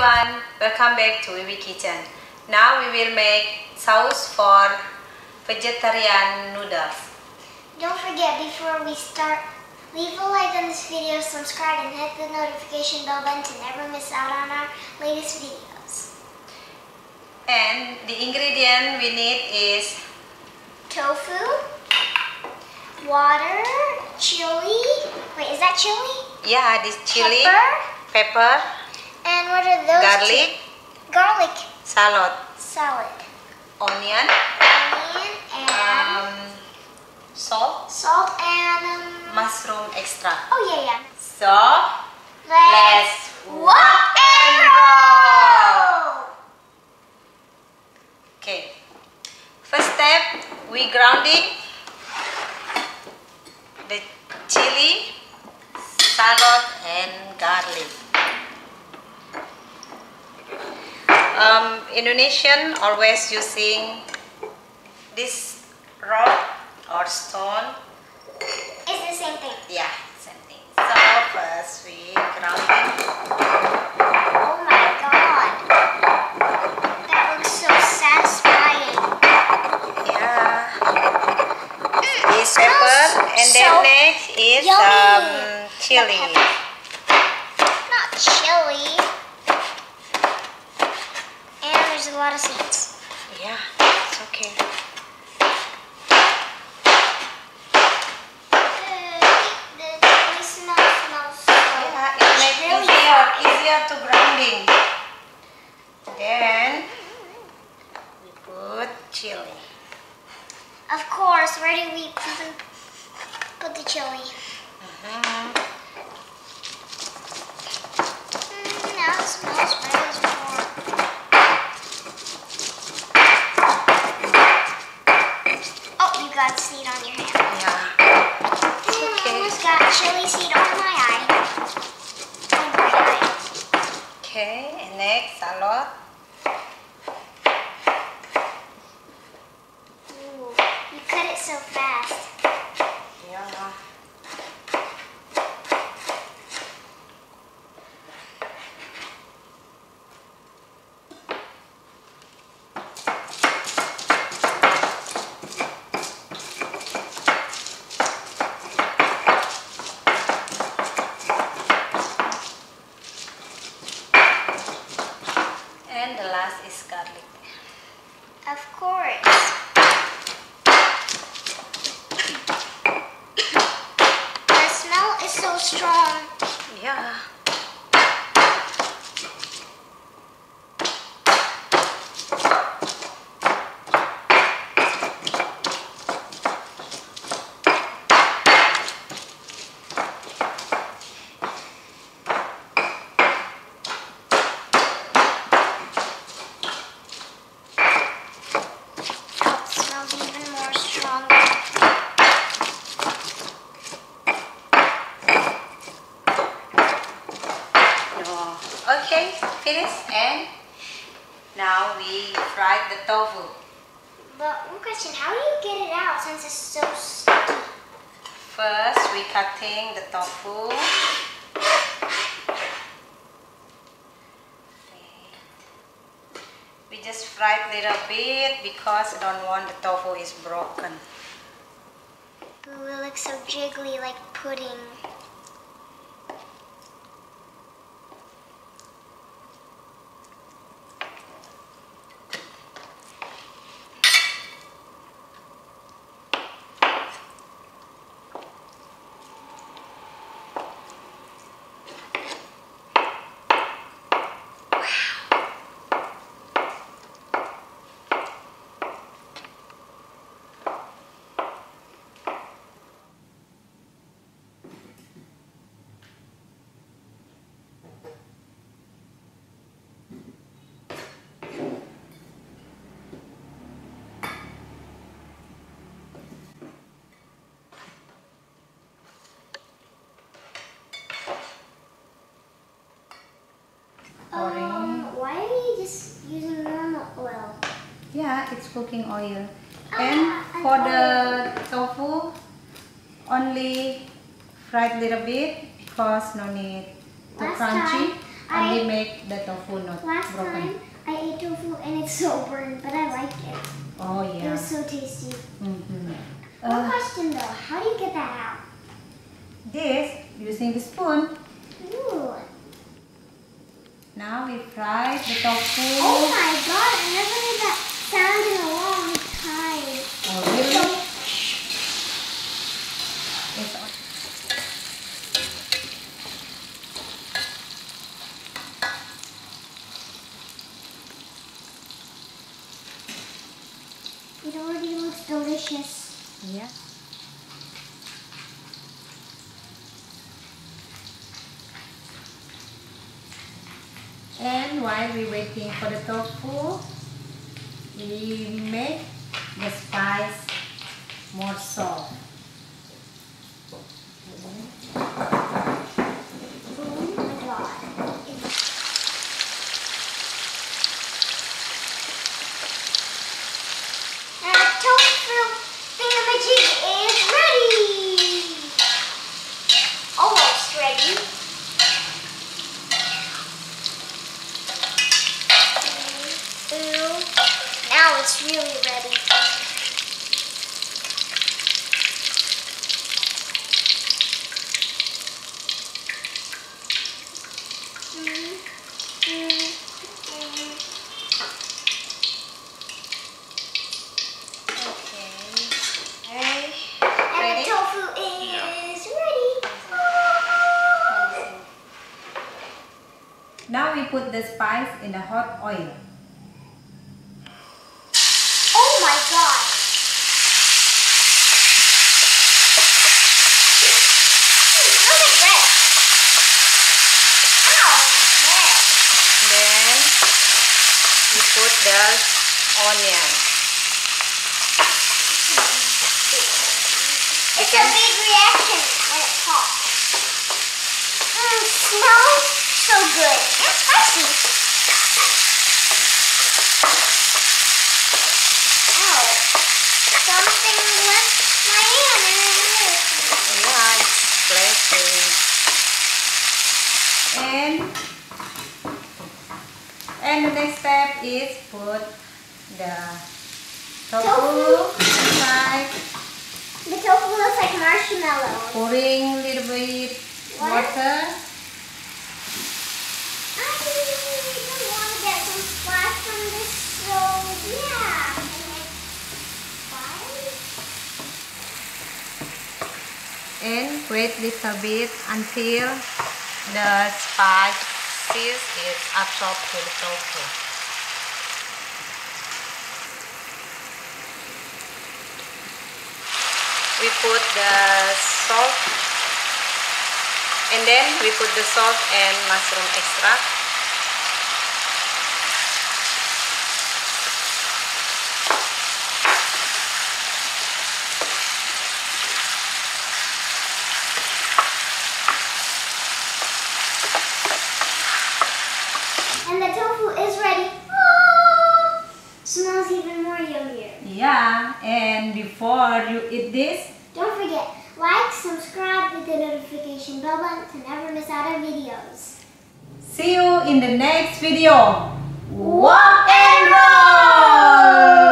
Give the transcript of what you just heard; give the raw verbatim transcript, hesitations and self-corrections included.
everyone, welcome back to Wiwi Kitchen. Now we will make sauce for vegetarian noodles. Don't forget, before we start, leave a like on this video, subscribe, and hit the notification bell button to never miss out on our latest videos. And the ingredient we need is Tofu, water, chili. Wait, is that chili? yeah, this chili, Pepper. pepper, And what are those? garlic, two? Garlic. salad, Salad. onion, Onion and um, salt, salt and um, mushroom extract. oh yeah, yeah. So Let's, let's walk and roll. Okay. First step, we grounding the chili, salad, and garlic. Um, Indonesian always using this rock or stone. It's the same thing. Yeah, same thing. So first we grounding. Oh my god. That looks so satisfying. Yeah. Mm, This pepper, and then so next is yummy. um, The chili. pepper. Not chili. And there's a lot of seeds. Yeah, it's okay. The, the chili smell smells so Yeah, it makes really easier, fine. easier to grounding. Then we put chili. Of course, where do we put, put the chili? Mhm. Mm, now it smells really strong. Oh, you got seed on your hand. Yeah. Mm, okay. almost got chili seed on my eye. On my eye. Okay, and next salad. Ooh, you cut it so fast. Yeah. And the last is garlic. Of course. The smell is so strong. Yeah. It smells even more stronger. Oh, okay, finished. And now we fry the tofu. But one question, how do you get it out since it's so sticky? First, we cutting the tofu. We just fry it little bit because I don't want the tofu is broken. Ooh, it looks so jiggly like pudding. Um, why are you just using normal oil? Yeah, it's cooking oil. Ah, And and for the tofu, only fried little bit because no need too Last crunchy. time only make the tofu not last broken. time I ate tofu and it's so burned, but I like it. Oh It yeah. was so tasty. Mm-hmm. One Uh, question though, how do you get that out? this using the spoon. Ooh. Now we fry the tofu. Oh my god, I never heard that sound in a long time. Oh really? It's on. It already looks delicious. Yeah. And while we waiting for the tofu, we make the spice more soft. Oh my god. And the tofu thingamajig is ready! Almost ready. Ooh, now it's really ready. Mm, mm, mm. Okay. And Ready? the tofu is ready. Now we put the spice in the hot oil. Oh my god. Mm, really good. Ow, man. Then we put the onion. It's a big reaction when it pops. Mmm, smells so good. And spicy. Ow. Something left my hand and it hurts. Yeah, it's splashing. And and the next step is put the tofu inside, The tofu looks like marshmallow. pouring little bit What? water. I don't want to get some splash from this, so yeah. And wait little bit until the spices is absorbed to the tofu. We put the salt, and then we put the salt and mushroom extract. And the tofu is ready. Oh, smells even more yummier. Yeah, and before you eat this, Don't forget, like, subscribe, hit the notification bell button to never miss out our videos. see you in the next video. Walk and roll!